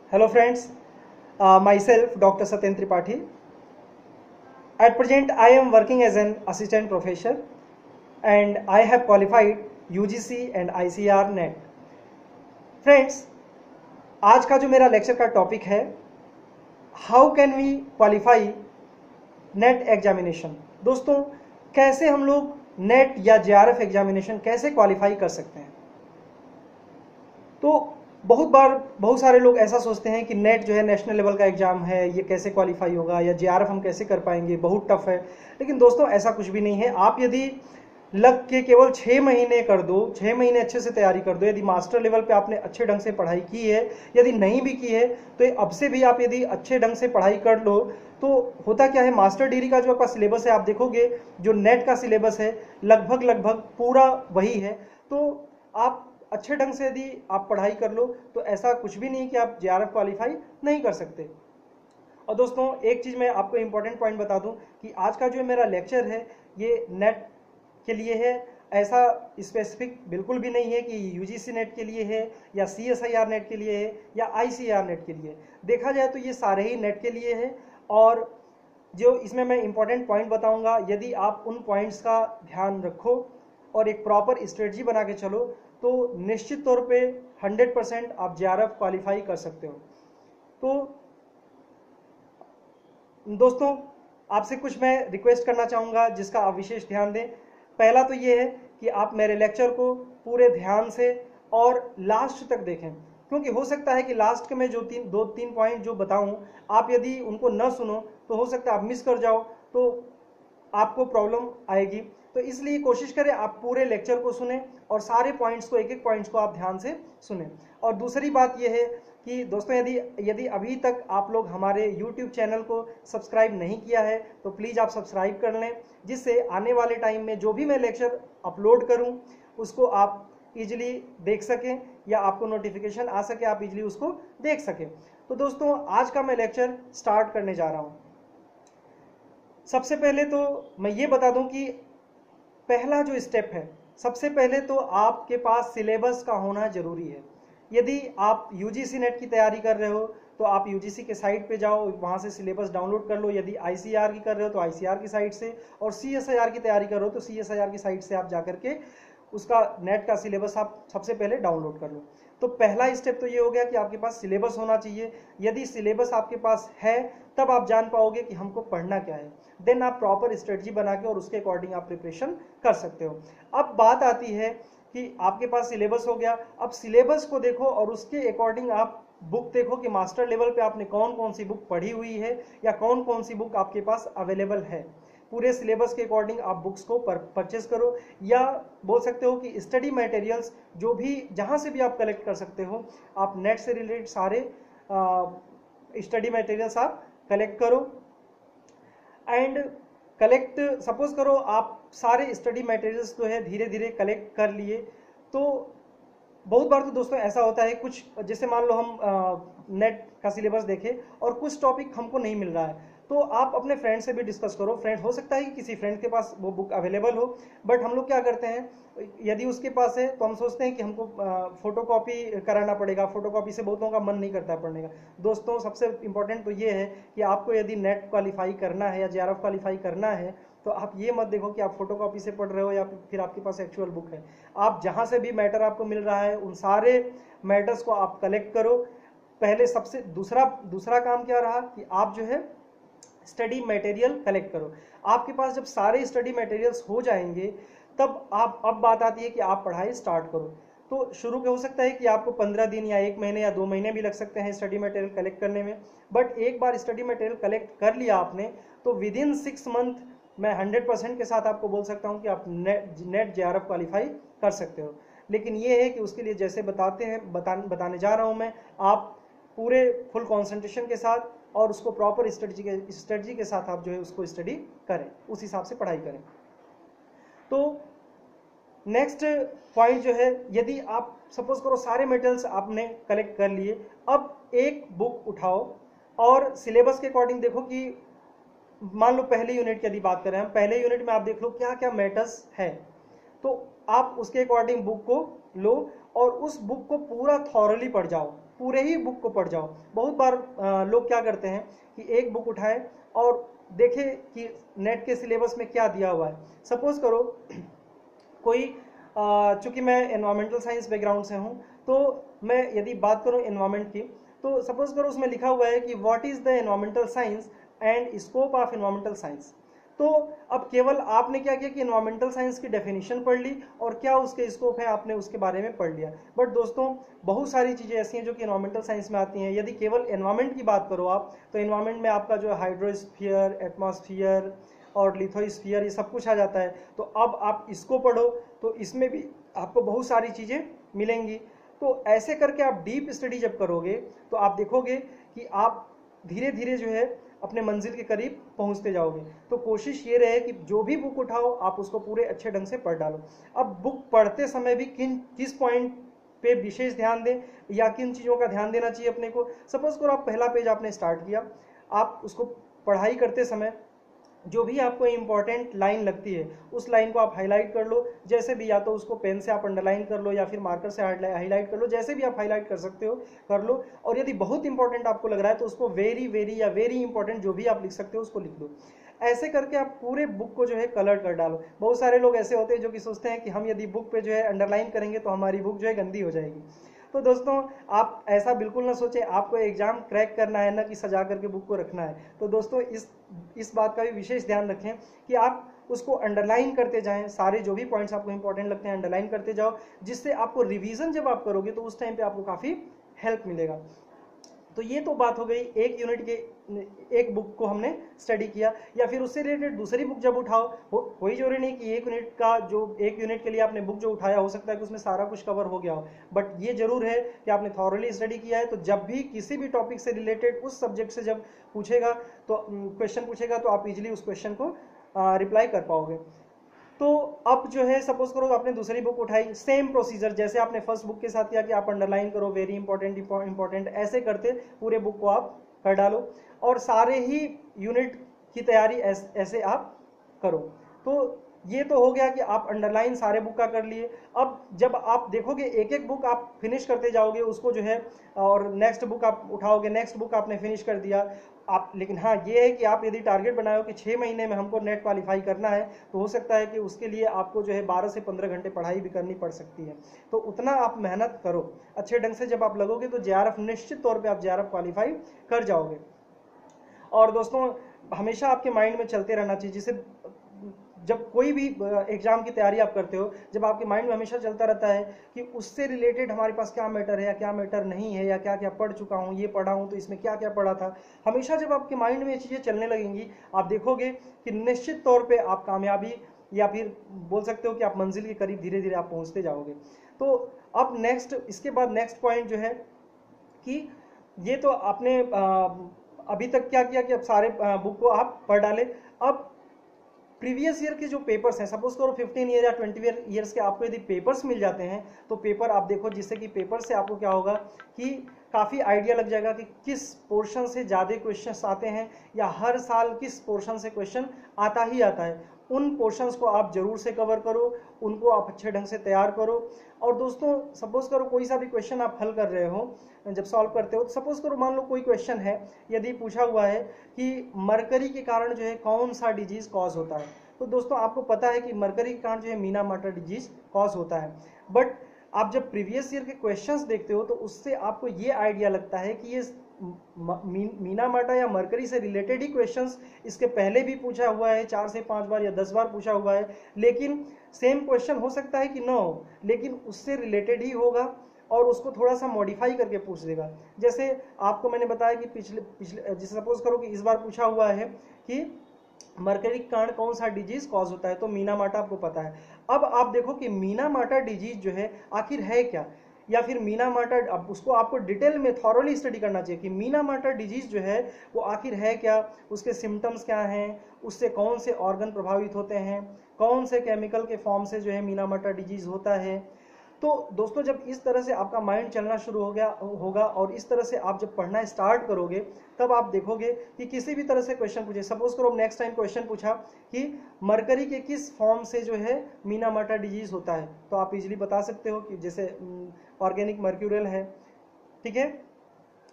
Hello friends, myself Dr. Satyendra Tripathi. At present I am working as an assistant professor and I have qualified UGC and ICAR NET. Friends, आज का जो मेरा lecture का topic है, how can we qualify NET examination. दोस्तों, कैसे हम लोग नेट या JRF एग्जामिनेशन कैसे क्वालिफाई कर सकते हैं। तो बहुत सारे लोग ऐसा सोचते हैं कि नेट जो है नेशनल लेवल का एग्जाम है, ये कैसे क्वालिफाई होगा, या JRF हम कैसे कर पाएंगे, बहुत टफ है। लेकिन दोस्तों ऐसा कुछ भी नहीं है। आप यदि लग के केवल 6 महीने कर दो, 6 महीने अच्छे से तैयारी कर दो, यदि मास्टर लेवल पे आपने अच्छे ढंग से पढ़ाई की है, यदि नहीं भी की है तो अब से भी आप यदि अच्छे ढंग से पढ़ाई कर लो तो होता क्या है, मास्टर डिग्री का जो आपका सिलेबस है, आप देखोगे जो नेट का सिलेबस है लगभग पूरा वही है। तो आप अच्छे ढंग से यदि आप पढ़ाई कर लो तो ऐसा कुछ भी नहीं कि आप JRF क्वालिफाई नहीं कर सकते। और दोस्तों एक चीज़ मैं आपको इंपॉर्टेंट पॉइंट बता दूं कि आज का जो मेरा लेक्चर है ये नेट के लिए है, ऐसा स्पेसिफिक बिल्कुल भी नहीं है कि UGC नेट के लिए है या CSIR नेट के लिए है या ICAR नेट के लिए। देखा जाए तो ये सारे ही नेट के लिए है। और जो इसमें मैं इंपॉर्टेंट पॉइंट बताऊंगा, यदि आप उन पॉइंट्स का ध्यान रखो और एक प्रॉपर स्ट्रेटजी बना के चलो तो निश्चित तौर पे 100% आप JRF क्वालिफाई कर सकते हो। तो दोस्तों आपसे कुछ मैं रिक्वेस्ट करना चाहूँगा जिसका आप विशेष ध्यान दें। पहला तो ये है कि आप मेरे लेक्चर को पूरे ध्यान से और लास्ट तक देखें, क्योंकि हो सकता है कि लास्ट के मैं जो दो तीन पॉइंट जो बताऊं, आप यदि उनको न सुनो तो हो सकता है आप मिस कर जाओ, तो आपको प्रॉब्लम आएगी। तो इसलिए कोशिश करें आप पूरे लेक्चर को सुने और सारे पॉइंट्स को, एक एक पॉइंट्स को आप ध्यान से सुने। और दूसरी बात यह है कि दोस्तों यदि अभी तक आप लोग हमारे YouTube चैनल को सब्सक्राइब नहीं किया है तो प्लीज़ आप सब्सक्राइब कर लें, जिससे आने वाले टाइम में जो भी मैं लेक्चर अपलोड करूं उसको आप इजीली देख सकें या आपको नोटिफिकेशन आ सके, आप इजीली उसको देख सकें। तो दोस्तों आज का मैं लेक्चर स्टार्ट करने जा रहा हूं। सबसे पहले तो मैं ये बता दूं कि पहला जो स्टेप है, सबसे पहले तो आपके पास सिलेबस का होना जरूरी है। यदि आप UGC नेट की तैयारी कर रहे हो तो आप UGC के साइट पे जाओ, वहाँ से सिलेबस डाउनलोड कर लो। यदि ICAR की कर रहे हो तो ICAR की साइट से, और CSIR की तैयारी कर रहे हो तो CSIR की साइट से आप जा करके उसका नेट का सिलेबस आप सबसे पहले डाउनलोड कर लो। तो पहला स्टेप तो ये हो गया कि आपके पास सिलेबस होना चाहिए। यदि सिलेबस आपके पास है तब आप जान पाओगे कि हमको पढ़ना क्या है, देन आप प्रॉपर स्ट्रेटजी बना के और उसके अकॉर्डिंग आप प्रिपरेशन कर सकते हो। अब बात आती है कि आपके पास सिलेबस हो गया, अब सिलेबस को देखो और उसके अकॉर्डिंग आप बुक देखो कि मास्टर लेवल पे आपने कौन कौन सी बुक पढ़ी हुई है या कौन कौन सी बुक आपके पास अवेलेबल है। पूरे सिलेबस के अकॉर्डिंग आप बुक्स को परचेज करो, या बोल सकते हो कि स्टडी मटेरियल्स जो भी जहाँ से भी आप कलेक्ट कर सकते हो, आप नेट से रिलेटेड सारे स्टडी मटेरियल्स आप कलेक्ट करो। एंड कलेक्ट सपोज करो आप सारे स्टडी मटेरियल्स जो है धीरे धीरे कलेक्ट कर लिए, तो बहुत बार तो दोस्तों ऐसा होता है, कुछ जैसे मान लो हम नेट का सिलेबस देखें और कुछ टॉपिक हमको नहीं मिल रहा है, तो आप अपने फ्रेंड से भी डिस्कस करो। फ्रेंड हो सकता है कि किसी फ्रेंड के पास वो बुक अवेलेबल हो, बट हम लोग क्या करते हैं, यदि उसके पास है तो हम सोचते हैं कि हमको फोटोकॉपी कराना पड़ेगा। फोटोकॉपी से बहुतों का मन नहीं करता है पढ़ने का। दोस्तों सबसे इंपॉर्टेंट तो ये है कि आपको यदि नेट क्वालिफाई करना है या JRF क्वालिफाई करना है तो आप ये मत देखो कि आप फोटोकॉपी से पढ़ रहे हो या फिर आपके पास एक्चुअल बुक है। आप जहाँ से भी मैटर आपको मिल रहा है उन सारे मैटर्स को आप कलेक्ट करो पहले। सबसे दूसरा काम क्या रहा कि आप जो है स्टडी मटेरियल कलेक्ट करो। आपके पास जब सारे स्टडी मटेरियल्स हो जाएंगे तब अब बात आती है कि आप पढ़ाई स्टार्ट करो। तो शुरू के हो सकता है कि आपको 15 दिन या 1 महीने या 2 महीने भी लग सकते हैं स्टडी मटेरियल कलेक्ट करने में, बट एक बार स्टडी मटेरियल कलेक्ट कर लिया आपने तो विदिन 6 मंथ मैं 100% के साथ आपको बोल सकता हूं कि आप नेट JRF क्वालिफाई कर सकते हो। लेकिन ये है कि उसके लिए जैसे बताने जा रहा हूं मैं, आप पूरे फुल कॉन्सेंट्रेशन के साथ और उसको प्रॉपर स्ट्रेटजी के साथ आप जो है उसको स्टडी करें, उस हिसाब से पढ़ाई करें। तो नेक्स्ट पॉइंट जो है, यदि आप सपोज करो सारे मटेरियल्स आपने कलेक्ट कर लिए, अब एक बुक उठाओ और सिलेबस के अकॉर्डिंग देखो कि मान लो पहले यूनिट की यदि बात करें हम, पहले यूनिट में आप देख लो क्या क्या मैटर्स है, तो आप उसके अकॉर्डिंग बुक को लो और उस बुक को पूरा थॉरली पढ़ जाओ। पूरे ही बुक को पढ़ जाओ। बहुत बार लोग क्या करते हैं कि एक बुक उठाए और देखे कि नेट के सिलेबस में क्या दिया हुआ है। सपोज करो कोई चूंकि मैं एनवायरमेंटल साइंस बैकग्राउंड से हूँ, तो मैं यदि बात करूँ एनवायरमेंट की, तो सपोज करो उसमें लिखा हुआ है कि what is the environmental science and scope of environmental science. तो अब केवल आपने क्या किया कि एनवायरमेंटल साइंस की डेफिनेशन पढ़ ली और क्या उसके स्कोप है आपने उसके बारे में पढ़ लिया। बट दोस्तों बहुत सारी चीज़ें ऐसी हैं जो कि एनवायरमेंटल साइंस में आती हैं। यदि केवल एनवायरमेंट की बात करो आप, तो एनवायरमेंट में आपका जो हाइड्रोस्फीयर, एटमॉस्फेयर और लिथोस्फीयर ये सब कुछ आ जाता है। तो अब आप इसको पढ़ो तो इसमें भी आपको बहुत सारी चीज़ें मिलेंगी। तो ऐसे करके आप डीप स्टडी जब करोगे तो आप देखोगे कि आप धीरे धीरे जो है अपने मंजिल के करीब पहुंचते जाओगे। तो कोशिश ये रहे कि जो भी बुक उठाओ आप उसको पूरे अच्छे ढंग से पढ़ डालो। अब बुक पढ़ते समय भी किस पॉइंट पे विशेष ध्यान दें या किन चीज़ों का ध्यान देना चाहिए अपने को। सपोज करो आप पहला पेज आपने स्टार्ट किया, आप उसको पढ़ाई करते समय जो भी आपको इंपॉर्टेंट लाइन लगती है उस लाइन को आप हाईलाइट कर लो, जैसे भी, या तो उसको पेन से आप अंडरलाइन कर लो या फिर मार्कर से हाईलाइट कर लो, जैसे भी आप हाईलाइट कर सकते हो कर लो। और यदि बहुत इंपॉर्टेंट आपको लग रहा है तो उसको वेरी वेरी या वेरी इंपॉर्टेंट जो भी आप लिख सकते हो उसको लिख दो। ऐसे करके आप पूरे बुक को जो है कलर कर डालो। बहुत सारे लोग ऐसे होते हैं जो कि सोचते हैं कि हम यदि बुक पे जो है अंडरलाइन करेंगे तो हमारी बुक जो है गंदी हो जाएगी। तो दोस्तों आप ऐसा बिल्कुल ना सोचें, आपको एग्जाम क्रैक करना है ना कि सजा करके बुक को रखना है। तो दोस्तों इस बात का भी विशेष ध्यान रखें कि आप उसको अंडरलाइन करते जाएं, सारे जो भी पॉइंट्स आपको इंपॉर्टेंट लगते हैं अंडरलाइन करते जाओ, जिससे आपको रिवीजन जब आप करोगे तो उस टाइम पे आपको काफ़ी हेल्प मिलेगा। तो ये तो बात हो गई एक यूनिट के, एक बुक को हमने स्टडी किया। या फिर उससे रिलेटेड दूसरी बुक जब उठाओ, कोई जरूरी नहीं कि एक यूनिट का जो एक यूनिट के लिए आपने बुक जो उठाया हो सकता है कि उसमें सारा कुछ कवर हो गया हो, बट ये जरूर है कि आपने थॉरली स्टडी किया है। तो जब भी किसी भी टॉपिक से रिलेटेड उस सब्जेक्ट से जब पूछेगा तो क्वेश्चन पूछेगा तो आप इजिली उस क्वेश्चन को रिप्लाई कर पाओगे। तो अब जो है सपोज करो आपने दूसरी बुक उठाई, सेम प्रोसीजर जैसे आपने फर्स्ट बुक के साथ किया कि आप अंडरलाइन करो वेरी इंपॉर्टेंट इंपॉर्टेंट, ऐसे करते पूरे बुक को आप कर डालो और सारे ही यूनिट की तैयारी ऐसे आप करो। तो ये तो हो गया कि आप अंडरलाइन सारे बुक का कर लिए। अब जब आप देखोगे एक एक बुक आप फिनिश करते जाओगे उसको जो है, और नेक्स्ट बुक आप उठाओगे, नेक्स्ट बुक आपने फिनिश कर दिया आप। लेकिन हाँ ये है कि आप यदि टारगेट बनाओ कि 6 महीने में हमको नेट क्वालिफाई करना है, तो हो सकता है कि उसके लिए आपको जो है 12 से 15 घंटे पढ़ाई भी करनी पड़ सकती है। तो उतना आप मेहनत करो अच्छे ढंग से, जब आप लगोगे तो JRF निश्चित तौर पे आप JRF क्वालिफाई कर जाओगे। और दोस्तों हमेशा आपके माइंड में चलते रहना चाहिए, जिसे जब कोई भी एग्जाम की तैयारी आप करते हो, जब आपके माइंड में हमेशा चलता रहता है कि उससे रिलेटेड हमारे पास क्या मैटर है या क्या मैटर नहीं है, या क्या क्या पढ़ चुका हूँ, ये पढ़ा हूँ तो इसमें क्या क्या पढ़ा था। हमेशा जब आपके माइंड में ये चीज़ें चलने लगेंगी आप देखोगे कि निश्चित तौर पर आप कामयाबी, या फिर बोल सकते हो कि आप मंजिल के करीब धीरे धीरे आप पहुँचते जाओगे। तो अब नेक्स्ट, इसके बाद नेक्स्ट पॉइंट जो है कि ये तो आपने अभी तक क्या किया कि अब सारे बुक को आप पढ़ डाले। अब प्रीवियस ईयर के जो पेपर्स हैं, सपोज करो 15 ईयर या 20 ईयर्स के आपको यदि पेपर्स मिल जाते हैं तो पेपर आप देखो, जिससे कि पेपर से आपको क्या होगा कि काफ़ी आइडिया लग जाएगा कि किस पोर्शन से ज़्यादा क्वेश्चंस आते हैं, या हर साल किस पोर्शन से क्वेश्चन आता ही आता है। उन पोर्शंस को आप जरूर से कवर करो, उनको आप अच्छे ढंग से तैयार करो। और दोस्तों सपोज करो कोई सा भी क्वेश्चन आप हल कर रहे हो, जब सॉल्व करते हो, तो सपोज करो मान लो कोई क्वेश्चन है, यदि पूछा हुआ है कि मरकरी के कारण जो है कौन सा डिजीज कॉज होता है, तो दोस्तों आपको पता है कि मरकरी के कारण जो है मीना मार्टा डिजीज कॉज होता है। बट आप जब प्रीवियस ईयर के क्वेश्चंस देखते हो तो उससे आपको ये आइडिया लगता है कि ये मीना मार्टा या मरकरी से रिलेटेड ही क्वेश्चंस इसके पहले भी पूछा हुआ है, 4 से 5 बार या 10 बार पूछा हुआ है, लेकिन सेम क्वेश्चन हो सकता है कि ना हो, लेकिन उससे रिलेटेड ही होगा और उसको थोड़ा सा मॉडिफाई करके पूछ देगा। जैसे आपको मैंने बताया कि पिछले जैसे सपोज करो कि इस बार पूछा हुआ है कि मरकरी के कारण कौन सा डिजीज कॉज होता है, तो मीना मार्टा आपको पता है। अब आप देखो कि मीना मार्टा डिजीज जो है आखिर है क्या, या फिर मीना मार्टा, अब उसको आपको डिटेल में थॉरली स्टडी करना चाहिए कि मीना मार्टा डिजीज जो है वो आखिर है क्या, उसके सिम्टम्स क्या हैं, उससे कौन से ऑर्गन प्रभावित होते हैं, कौन से केमिकल के फॉर्म से जो है मीना मार्टा डिजीज होता है। तो दोस्तों जब इस तरह से आपका माइंड चलना शुरू होगा और इस तरह से आप जब पढ़ना स्टार्ट करोगे, तब आप देखोगे कि किसी भी तरह से क्वेश्चन पूछे, सपोज करो नेक्स्ट टाइम क्वेश्चन पूछा कि मरकरी के किस फॉर्म से जो है मीना मार्टा डिजीज होता है, तो आप इजीली बता सकते हो कि जैसे ऑर्गेनिक मर्क्यूरियल है, ठीक है,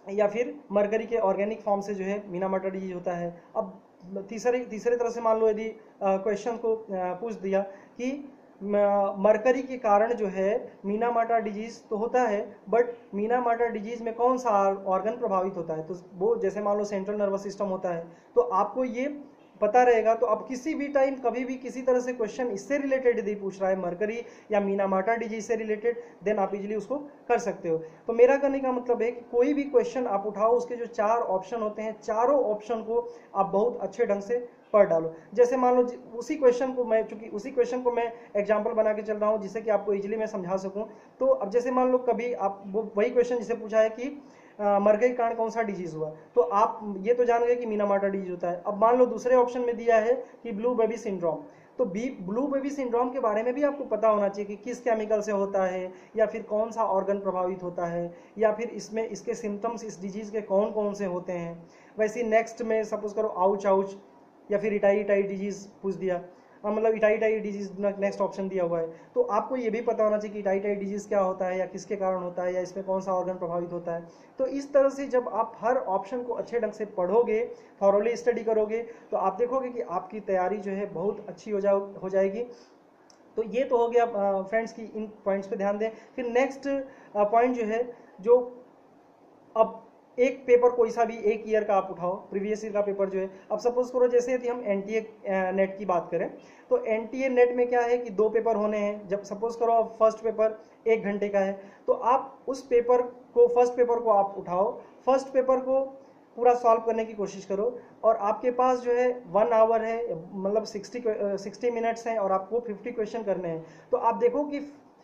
या फिर मरकरी के ऑर्गेनिक फॉर्म से जो है मीना माटा डिजीज होता है। अब तीसरे तरह से मान लो यदि क्वेश्चन को पूछ दिया कि मरकरी के कारण जो है मीना माटा डिजीज तो होता है, बट मीना माटा डिजीज में कौन सा ऑर्गन प्रभावित होता है, तो वो जैसे मान लो सेंट्रल नर्वस सिस्टम होता है, तो आपको ये पता रहेगा। तो अब किसी भी टाइम कभी भी किसी तरह से क्वेश्चन इससे रिलेटेड यदि पूछ रहा है मरकरी या मीना माटा डिजीज से रिलेटेड, देन आप इजीली उसको कर सकते हो। तो मेरा कहने का मतलब है कि कोई भी क्वेश्चन आप उठाओ, उसके जो 4 ऑप्शन होते हैं, चारों ऑप्शन को आप बहुत अच्छे ढंग से पढ़ डालो। जैसे मान लो उसी क्वेश्चन को मैं एग्जांपल बना के चल रहा हूँ जिससे कि आपको इजीली मैं समझा सकूं। तो अब जैसे मान लो कभी आप वही क्वेश्चन जिसे पूछा है कि मरकरी के कारण कौन सा डिजीज हुआ, तो आप ये तो जान गए कि मीना माटा डिजीज होता है। अब मान लो दूसरे ऑप्शन में दिया है कि ब्लू बेबी सिंड्रोम, तो ब्लू बेबी सिंड्रोम के बारे में भी आपको पता होना चाहिए कि किस केमिकल से होता है, या फिर कौन सा ऑर्गन प्रभावित होता है, या फिर इसमें इसके सिम्टम्स इस डिजीज के कौन कौन से होते हैं। वैसे नेक्स्ट में सपोज करो आउच या फिर इटाई डिजीज पूछ दिया, मतलब इटाई डिजीज नेक्स्ट ऑप्शन दिया हुआ है, तो आपको ये भी पता होना चाहिए कि इटाई डिजीज क्या होता है, या किसके कारण होता है, या इसमें कौन सा ऑर्गन प्रभावित होता है। तो इस तरह से जब आप हर ऑप्शन को अच्छे ढंग से पढ़ोगे, थॉरोली स्टडी करोगे, तो आप देखोगे कि आपकी तैयारी जो है बहुत अच्छी हो जाएगी। तो ये तो हो गया फ्रेंड्स की इन पॉइंट्स पे ध्यान दें। फिर नेक्स्ट पॉइंट जो है, जो अब एक पेपर कोई सा भी एक ईयर का आप उठाओ, प्रीवियस ईयर का पेपर जो है, अब सपोज करो जैसे यदि हम एनटीए नेट की बात करें, तो एनटीए नेट में क्या है कि 2 पेपर होने हैं। जब सपोज करो अब फर्स्ट पेपर 1 घंटे का है, तो आप उस फर्स्ट पेपर को आप उठाओ, फर्स्ट पेपर को पूरा सॉल्व करने की कोशिश करो, और आपके पास जो है 1 आवर है, मतलब 60 मिनट्स हैं, और आपको 50 क्वेश्चन करने हैं। तो आप देखो कि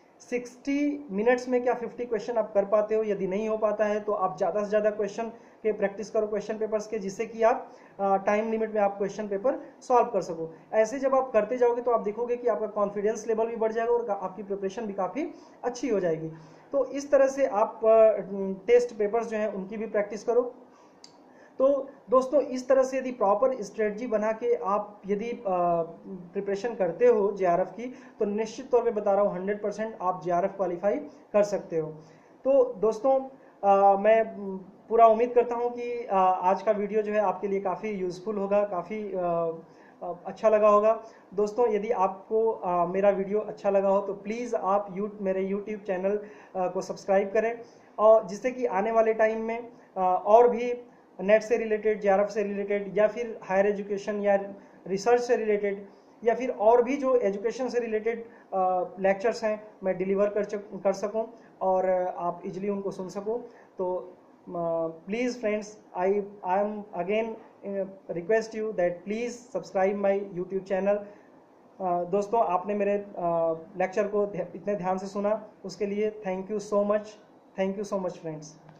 60 मिनट्स में क्या 50 क्वेश्चन आप कर पाते हो। यदि नहीं हो पाता है तो आप ज़्यादा से ज़्यादा क्वेश्चन के प्रैक्टिस करो, क्वेश्चन पेपर्स के, जिससे कि आप टाइम लिमिट में आप क्वेश्चन पेपर सॉल्व कर सको। ऐसे जब आप करते जाओगे तो आप देखोगे कि आपका कॉन्फिडेंस लेवल भी बढ़ जाएगा और आपकी प्रिपरेशन भी काफ़ी अच्छी हो जाएगी। तो इस तरह से आप टेस्ट पेपर्स जो हैं उनकी भी प्रैक्टिस करो। तो दोस्तों इस तरह से यदि प्रॉपर स्ट्रेटजी बना के आप यदि प्रिपरेशन करते हो जेआरएफ की, तो निश्चित तौर पे बता रहा हूँ 100% आप जेआरएफ क्वालिफाई कर सकते हो। तो दोस्तों मैं पूरा उम्मीद करता हूँ कि आज का वीडियो जो है आपके लिए काफ़ी यूज़फुल होगा, काफ़ी अच्छा लगा होगा। दोस्तों यदि आपको मेरा वीडियो अच्छा लगा हो तो प्लीज़ आप मेरे यूट्यूब चैनल को सब्सक्राइब करें, और जिससे कि आने वाले टाइम में और भी नेट से रिलेटेड, जेआरएफ से रिलेटेड, या फिर हायर एजुकेशन या रिसर्च से रिलेटेड, या फिर और भी जो एजुकेशन से रिलेटेड लेक्चर्स हैं मैं डिलीवर कर सकूं और आप इजीली उनको सुन सको। तो please friends, I am again request you that please subscribe my YouTube channel. दोस्तों आपने मेरे लेक्चर को इतने ध्यान से सुना उसके लिए thank you so much friends.